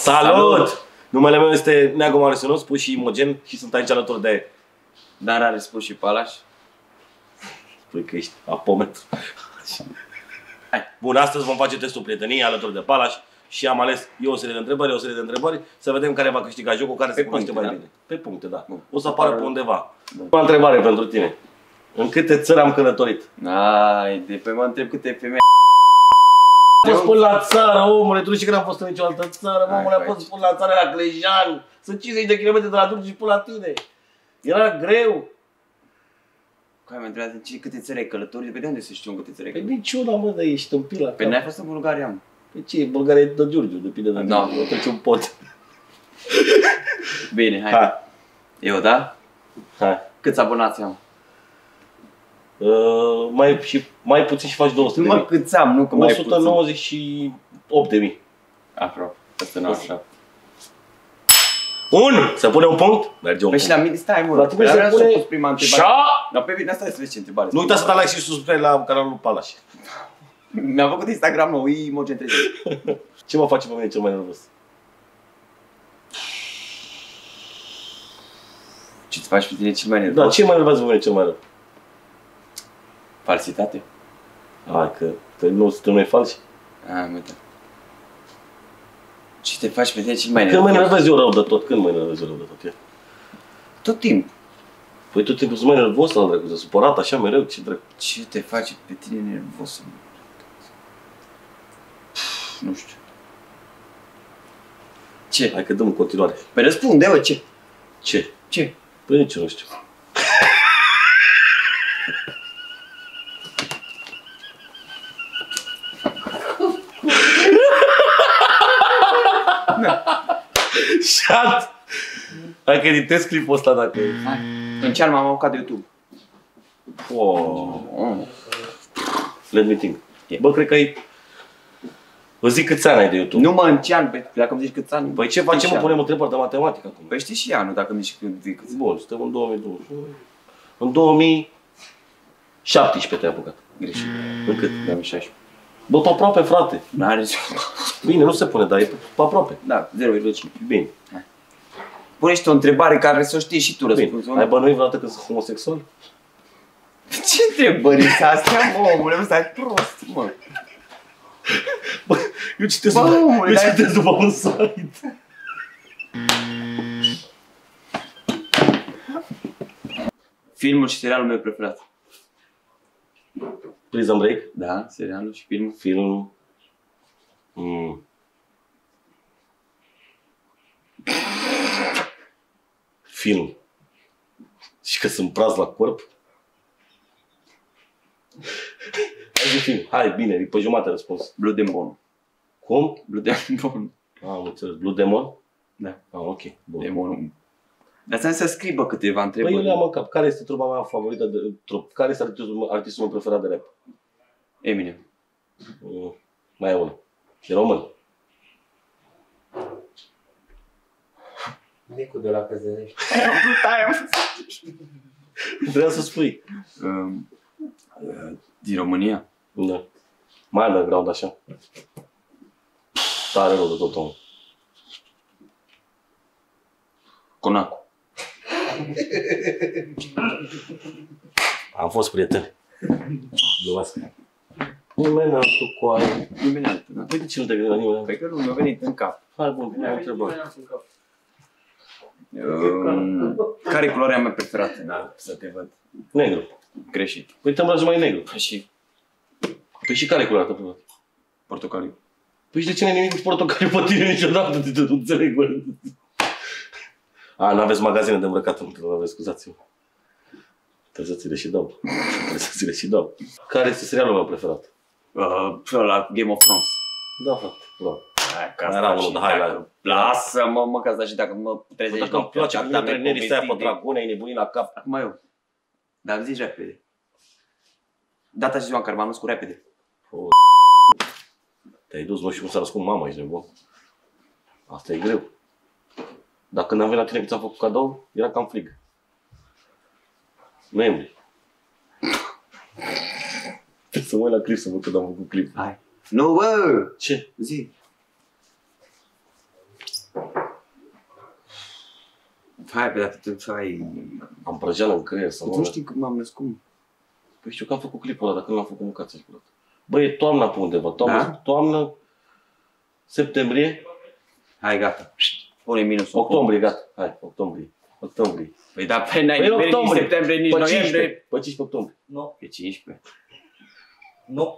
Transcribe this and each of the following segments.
Salut! Numele meu este Neagu Marius, spus și Imogen și sunt aici alături de... Dar are spus și Palaș. Păi că ești apometru. Bun, astăzi vom face testul prieteniei alături de Palaș și am ales eu o serie de întrebări, să vedem care va câștiga jocul, care se cunoaște mai bine. Pe puncte, da. O să apară pe undeva. O întrebare pentru tine. În câte țări am călătorit? Haide, păi mă întreb câte femei. Am fost până la țară, omule, tu știi că n-am fost în nicio altă țară, omule, am fost până la țară la Clejan. Sunt 50 de kilometri de la Dulci și până la tine. Era greu. Care mă întreabă câte țări ai călătorit? De unde să știu câte țări ai Păi călătorit? niciuna, mă, de ești în pila. Păi n-ai fost în Bulgaria, mă. Păi ce, Bulgaria e de Giurgiu, depinde de Da. o trece un pod. Bine, hai. Hai. Eu, da? Hai. Câți abonați am? Mai puțin și faci 200 Nu de mă, mii. câți am, nu că mai puțin. 198 de mii. Aproape. Asta nu așa. Se pune un punct? Merge un Păi punct. și la mine, stai mă. La tine Păi se vreau să pune pus prima întrebare. Dar pe bine, asta să vezi ce întrebare. Nu uita să dai like și subscribe la canalul lui Palaș. Mi-am făcut Instagram nou, Imogen 30. Ce mă face pe mine cel mai nervos? Ce-ți faci pe tine cel mai Da, nervos? ce mă enervează pe mine cel mai rău? Falsitate? Hai că tu nu e fals. Am uitat. Ce te faci pe tine cel mai Când mă nervos? enervez eu rău de tot? Când mă enervez eu rău de tot? Ia. Tot timpul. Păi tot timpul sunt mai nervos la dracu, de supărat așa mereu, ce dracu. Ce te face pe tine nervos? Nu știu. Ce? Hai că dăm în continuare. Păi răspunde, bă, ce? Ce? Ce? Păi nici eu nu știu. Șat! Hai că editez clipul ăsta dacă... Hai. În ce an m-am apucat de YouTube? Let me think. Bă, cred că ai... Vă zic câți ani ai de YouTube. Nu mă, în ce an? Păi, dacă îmi zici câți ani... Păi ce facem? Mă punem întrebări de matematică acum. Păi știi și anul, dacă îmi zici câți ani. Bun, suntem în 2021. În 2017 te-ai apucat. Greșit. În cât? 2016. Bă, pe aproape, frate. N-are... Bine, nu se pune, dar e pe aproape. Da, 0,5. Bine. Pune-și o întrebare care să o știi și tu răspunsul. Bine. Ai bănuit vreodată că sunt homosexual? Ce întrebări sunt astea, mă, omule, mă, stai prost, mă. Bă, eu citesc, după un site. Filmul și serialul meu preferat. Prison Break. Da, serialul și filmul. Film. Film. Și că sunt praz la corp. Hai zi film. Hai, bine, e pe jumătate răspuns. Blue Demon. Cum? Blue Demon. Am înțeles. Blue Demon? Da. Ok. Bun. Demonul. Dar să scrie câteva întrebări. Păi eu le-am în cap. Care este trupa mea favorită de trup? Care este artistul meu preferat de rap? Eminem. Mai e unul. E român. Nicu de la Căzănești. Vreau să spui. Din România? Da. Mai underground așa. Tare rău de tot omul. Conacu. Am fost prieteni. Luască. Nimeni altul cu aia. Nimeni altul, da? Păi de ce nu te gândi la nimeni altul? Păi că nu mi-a venit în cap. Hai, bun, am întrebat. Care e culoarea mea preferată? Da, să te văd. Negru. Greșit. Păi te îmbraci mai negru. Și Păi și care e culoarea ta preferată? portocaliu. Păi și de ce n-ai nimic cu portocaliu pe tine niciodată? Nu înțeleg, bă. N-aveți magazine de îmbrăcat, nu aveți, scuzați-mă. Trebuie să ți le și dau. Care este serialul meu preferat? La Game of Thrones. Da, frate, bravo. Hai, că Era asta unul și de highlight. dacă... Lasă-mă, mă, că asta și dacă mă trezești... Dacă îmi place acum trenerii stai pe dragune, ai nebunit la cap. Acum eu. Dar îmi zici repede. Data și ziua în care m-am născut repede. Te-ai dus, nu știu cum s-a născut mama, ești nebun. Asta e greu. Dacă când am venit la tine că ți-am făcut cadou, era cam frig. Noiembrie. Trebuie să mă uit la clip să văd când am făcut clip. Hai. Nu, bă! Ce? Zi. Hai, pe dată, tu ai... Am prăjeală în creier să Nu știi cum m-am născut. Păi știu că am făcut clipul ăla, dar când l-am făcut mâncați și curată. Bă, e toamna pe undeva, toamnă, septembrie. Hai, gata. Pune minus. Octombrie, gata. Hai, octombrie. Păi da, pe n-ai nici septembrie, nici noiembrie. Pe 15 octombrie. Nu. Pe 15. Nu.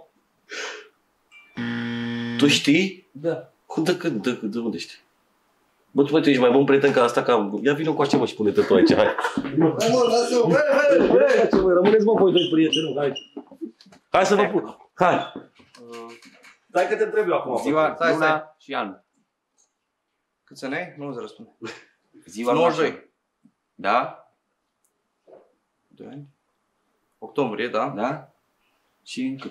Tu știi? Da. De unde știi? Bă, tu ești mai bun prieten ca asta, ia vină cu așa, mă, și pune-te tu aici, hai. Hai mă, lasă-mă, Rămâneți, mă, voi doi prieteni, hai. Hai să vă pun, hai. Stai că te întreb eu acum. Ziua, luna și anul. Câți ani ai? Nu-ți răspunde. Ziua 92. Da? 2 ani. Octombrie, da? Da? Și încă.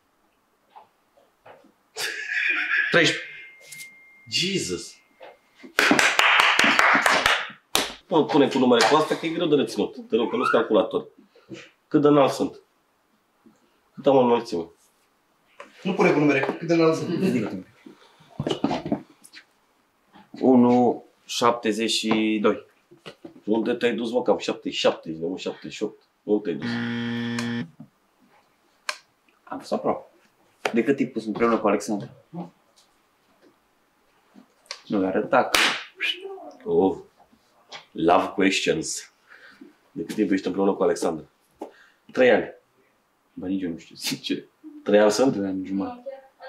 13. Jesus. Pune cu numere cu asta că e greu de reținut. Te rog, că nu-s calculator. Cât de înalt sunt? Cât am o înălțime? Nu pune cu numere, cât de înalt sunt. 1,72. Unde te-ai dus, mă, cam 77, nu 78. Unde te-ai dus? Am fost aproape. De cât timp pus împreună cu Alexandra? Nu arăta că... Oh, love questions. De cât timp ești împreună cu Alexandra? 3 ani. Bă, nici eu nu știu, sincer. 3 ani sunt? 2 ani jumătate.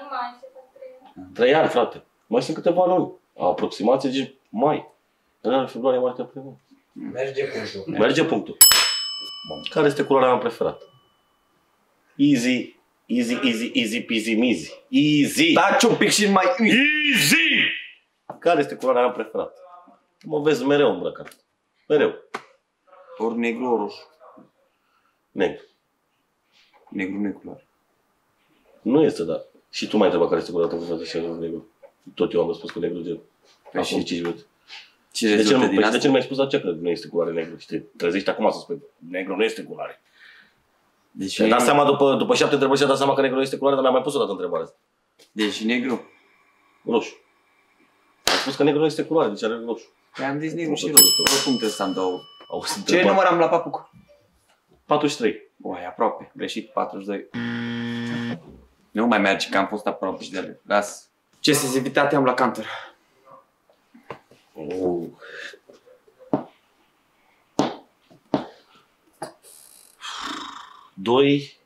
3 ani, frate. Mai sunt câteva luni. Aproximație, zici, mai. Ianuarie, februarie, martie, aprilie. Merge punctul. Merge punctul. Care este culoarea mea preferată? Easy, easy, easy, easy, peasy, measy. Easy! Taci un pic și mai... Easy! Care este culoarea mea preferată? Mă vezi mereu îmbrăcat. Mereu. Ori negru, ori roșu. Negru. Negru nu e culoare. Nu este, dar. Și tu mai întrebat care este culoarea ta preferată și eu negru. Tot eu am răspuns cu negru de acum 5 minute. Ce De ce rezultă nu din asta? mi-ai spus aceea că nu este culoare negru? Și te trezești acum să spui negru nu este culoare. Deci, Te-ai dat seama după 7 întrebări și-a dat seama că negru nu este culoare, dar mi-a mai pus o dată întrebarea asta. deci negru. Roșu. Am spus că negru nu este culoare, deci are roșu. Păi am zis negru și roșu. Oricum trebuie să am două. Auzi, Ce număr am la papuc? 43. Uai, aproape. Greșit, 42. Nu mai merge, că am fost aproape și de ele. Las. Ce sensibilitate am la Cantor? Oh. Doi.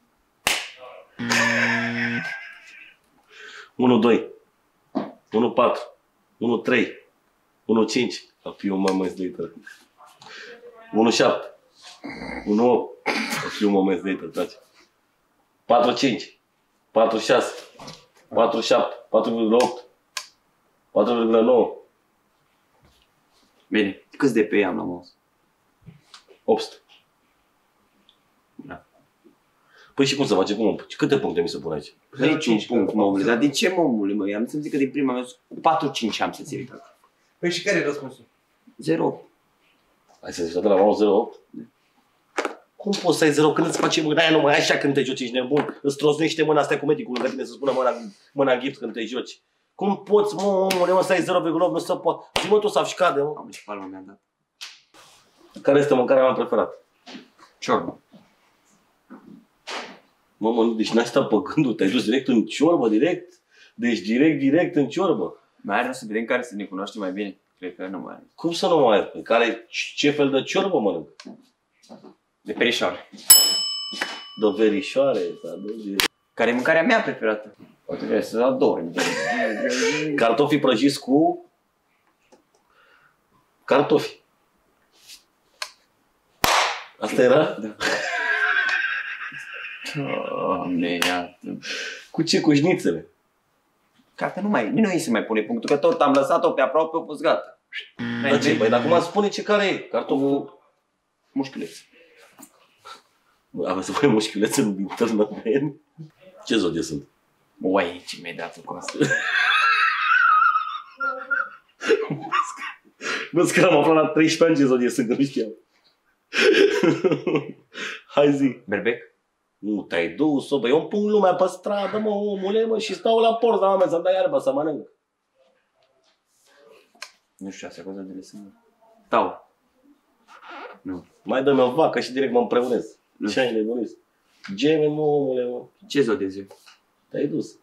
1-2. 1-4. 1-3. 1-5. A fi un moment de itără. 1-7. 1-8. A fi un moment de itără, taci. 4-5. 4-6. 4-7. 4,8. 4,9. Bine. Câți de pe ea am la mouse? 800. Da. Păi și cum să face? Câte puncte mi se pun aici? Niciun punct, mămule. Dar de ce, mămule, mă? Am să-mi zic că din prima mea 4-5 am să-ți iei. Păi și care e răspunsul? 0. Ai să zici de la 0,8? Cum poți să ai 0 când îți face mâna aia numai așa când te joci, ești nebun? Îți trosnește mâna, stai cu medicul lângă tine să spună mâna în gips când te joci. Cum poți, mă, să ai 0,8, nu se poate. Zi-mă tu să-și cade, mă. Am ce palmă mi-a dat. Care este mâncarea mea preferată? Ciorbă. Mă, deci n-ai stat pe gândul, te-ai dus direct în ciorbă, direct? Deci direct în ciorbă. Mai are să vedem care să ne cunoaște mai bine. Cred că nu mai are. Cum să nu mai ai? Care, ce fel de ciorbă mănânc? De perișoare. De verișoare, de... Care e mâncarea mea preferată? Poate trebuie să adori. Cartofi prăjiți cu... Cartofi. Asta era? Da. Doamne, iată. Cu ce? Cu șnițele. Cartea nu îi se mai pune punctul, că tot am lăsat-o pe aproape, a fost gata. Dar ce? Păi, dar acum spune ce care e. Cartoful... Mușchiuleț. Avem să punem mușchiulețe în târnăveni? Ce zodie sunt? Uai, ce mi-ai dat cu asta? Văd că am aflat la 13 ani ce zodie sunt, că nu știam. Hai zi. Berbec? Nu te-ai dus-o, bă, eu îmi pun lumea pe stradă, mă, omule, mă, și stau la porți, la să-mi dai iarbă să mănânc. Nu știu, asta cosa de lăsăm. Tau. Nu. Mai dă-mi o vacă și direct mă împreunez. Nu. Ce ai nebunit? Gemeni, mă, omule, mă. Ce zodie zi? Te-ai dus.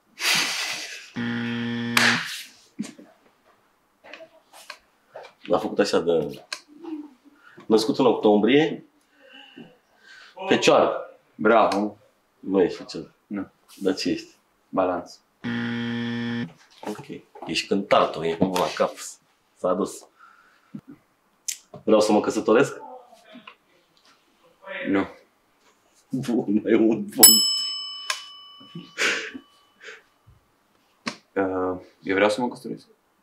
L-a făcut așa de... Născut în octombrie, Fecioară. Bravo. Nu ești Fecioară. Nu. Dar ce ești? Balanț. Ok. Ești cântar tu, e cum la cap. S-a dus. Vreau să mă căsătoresc? Nu. Bun, mai un bun. Eu vreau să mă căsătoresc.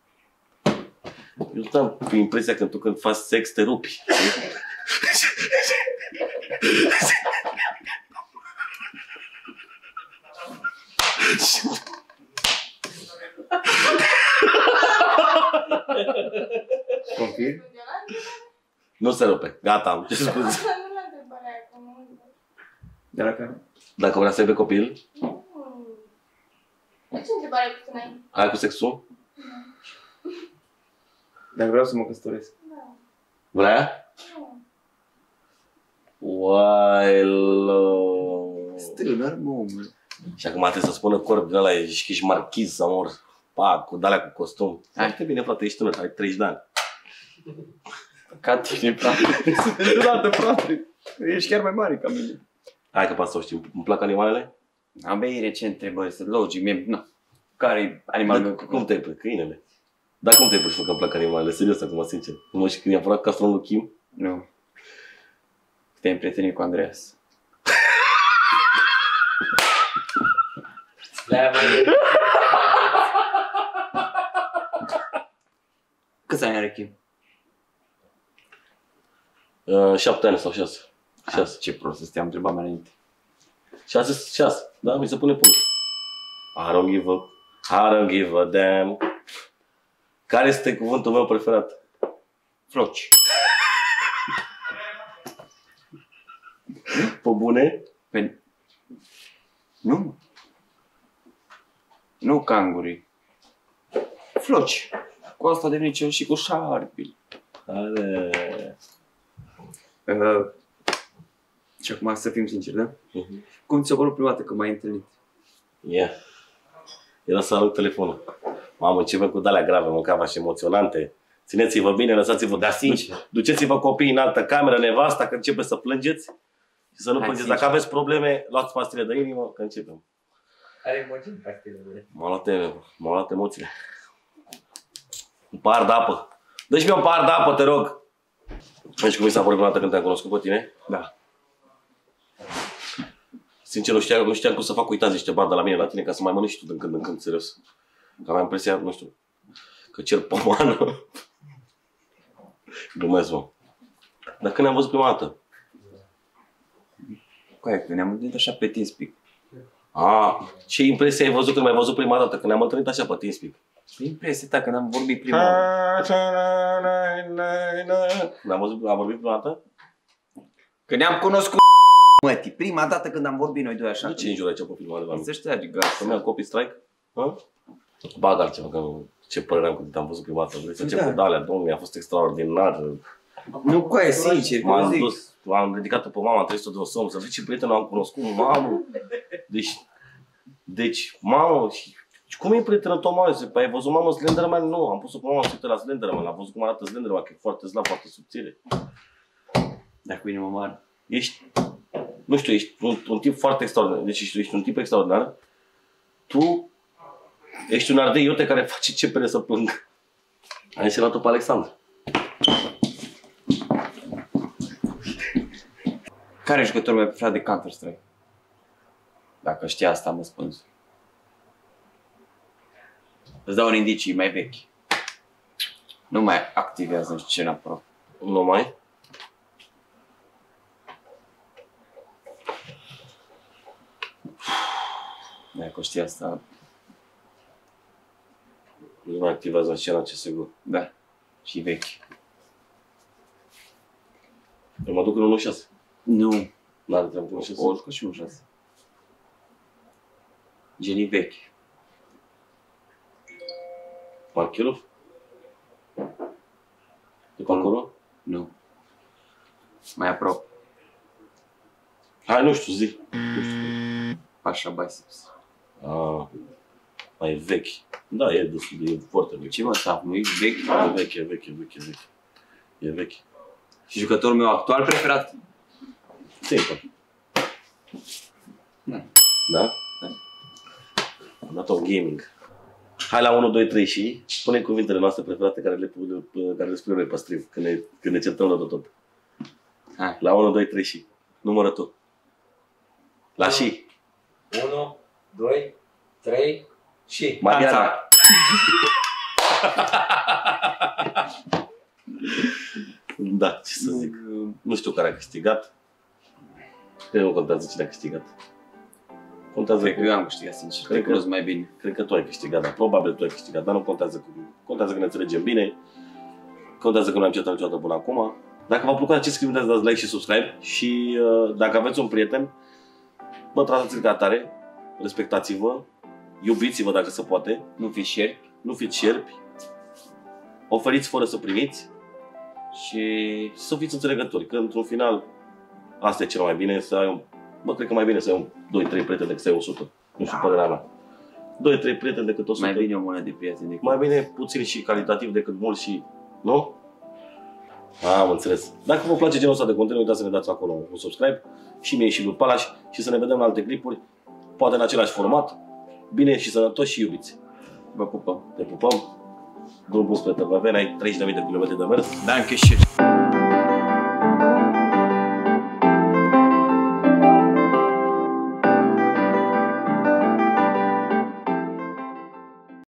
Eu am impresia că tu când faci sex te rupi. Confirm? Nu se rupe. Gata, am ce scuze. Nu la întrebarea aia, că nu... De la care? Dacă vrea să aibă copil, Ce întrebare cu tine? ai cu sexul? Dacă vreau să mă căsătoresc. Vrea? Wailo. Tânăr, mă, omule. Și acum trebuie să spună corp din ăla, ești marchiz sau mor. Pa, cu de-alea cu costum. Foarte bine, frate, ești tânăr, ai 30 de ani. Ca tine, frate. Suntem deodată, frate. Ești chiar mai mare ca mine. Hai că poate să o știm. Îmi plac animalele? Abia e recent întrebări, sunt logic. Mie, nu. Care-i animalul meu? Cum te-ai plăcut? Câinele. Dar cum te-ai plăcut că îmi plac animalele? Serios acum, sincer. Nu știu când i-am furat castronul lui Kim. Nu. Te-ai împrietenit cu Andreas. Câți ani are Kim? 7 ani sau 6. 6. Ce prost, să te-am întrebat mai înainte. 6. Da, mi se pune punct. I don't give a damn. Care este cuvântul meu preferat? Floci. Pe bune? Pe... Nu. Nu cangurii. Floci. Cu asta de nicio și cu șarpii. Ale. Și acum să fim sinceri, da? Uh-huh. Cum ți-a părut prima dată că m-ai întâlnit? Yeah. Era să arunc telefonul. Mamă, începem cu de-alea grave, mâncava și emoționante. Țineți-vă bine, lăsați-vă. Da, sincer. Duceți-vă copiii în altă cameră, nevasta, că începe să plângeți. Și să nu Hai, plângeți. sincer. Dacă aveți probleme, luați pastile de inimă, că începem. Are emoții pastile. M-au luat emoțiile. Un pahar de apă. Dă-și-mi un pahar de apă, te rog. Deci cum mi s-a părut prima dată când te-am cunoscut pe tine? Da. Sincer, nu știam cum să fac uitați niște bani de la mine la tine ca să mai mănânci și tu din când în când, serios. Că am impresia, nu știu, că cer pomană. Glumesc, mă. Dar când ne-am văzut prima dată? Corect, ne-am întâlnit așa pe TeamSpeak. Ce impresie ai văzut când m-ai văzut prima dată? Când ne-am întâlnit așa pe TeamSpeak? Impresia ta când am vorbit prima dată. Am vorbit prima dată? Că ne-am cunoscut, mătii. Prima dată când am vorbit noi doi așa. Nu ce înjură aici pe filmare de la mine. Să ștergi gata. Să-mi iau copy strike? Bag altceva, că ce părere am când te-am văzut prima dată. Vrei să încep Da. cu de-alea, domnule, a fost extraordinar. Nu, coaie, sincer, că M-am zic. dus, am ridicat-o pe mama, am trezit-o de o somn, să vezi ce prietenul am cunoscut, mamă. Deci, mamă, și cum e prietenă tău, mamă? Zic, păi ai văzut, mamă, Slenderman? Nu, am pus-o pe mama să uite la Slenderman, am văzut cum arată Slenderman, că e foarte slab, foarte subțire. Dar cu inimă mare. Ești, nu știu, ești un tip foarte extraordinar, deci ești un tip extraordinar. Tu ești un ardei iute care face cepere să plângă. Ai înșelat-o pe Alexandru. Care e jucătorul mai preferat de Counter-Strike? Dacă știi asta, mă spun. Îți dau un indicii mai vechi. Nu mai activează în scena pro. Nu mai? Dacă știi asta, Nu mai activează în scena CSGO. da. Și vechi. Eu mă duc în 1.6. Nu. N-are treabă cu 1.6. O jucă și un 6. Genii vechi. Marchilov? E pe acolo? Nu. Mai aproape. Hai, nu știu, zi. Nu știu. Pasha Biceps. Mai e vechi. Da, e destul de, e foarte vechi. Ce mă, Taf, nu e vechi? E vechi, e vechi, e vechi, e vechi. E vechi. Și jucătorul meu actual preferat? Simple. Da. Da? Am dat un gaming. Hai la 1, 2, 3 și spune cuvintele noastre preferate care le spunem noi pe stream când ne certăm la tot. Hai. La 1, 2, 3 și. Numără tu. La și. 1, 2, 3 și... Mariana. Da, ce să zic. Nu știu care a câștigat. Cred că nu contează cine a câștigat. Contează Cred că eu am câștigat, sincer. Cred că nu mai bine. Cred că tu ai câștigat, dar probabil tu ai câștigat, dar nu contează. Contează că ne înțelegem bine. Contează că nu am certat niciodată până acum. Dacă v-a plăcut acest clip, dați like și subscribe. Și dacă aveți un prieten, bă, tratați-l ca atare. Respectați-vă. Iubiți-vă dacă se poate. Nu fi șerpi. Nu fiți șerpi. Oferiți fără să primiți. Și Să fiți înțelegători. Că într-un final, asta e cel mai bine, să ai un... Bă, cred că mai bine să ai 2-3 prieteni decât să ai 100. Nu știu părerea mea. 2-3 prieteni decât 100. mai bine o mână de prieteni decât... Mai bine puțin și calitativ decât mult și... Nu? Am înțeles. Dacă vă place genul ăsta de content, nu uitați să ne dați acolo un subscribe. Și mie și lui Palaș. Și să ne vedem în alte clipuri. Poate în același format. Bine și sănătoși și iubiți. Vă pupăm. Te pupăm. Drum bun spre TVV, ai 30.000 de kilometri de mers. Danke schön.